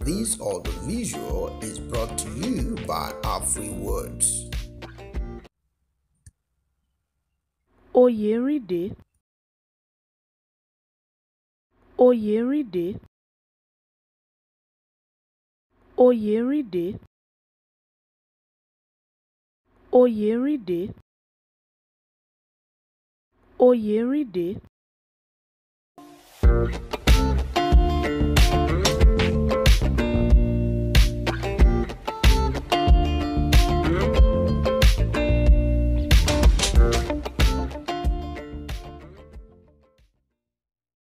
This audiovisual is brought to you by our free words. Oyerinde, Oyerinde, Oyerinde, Oyerinde, Oyerinde.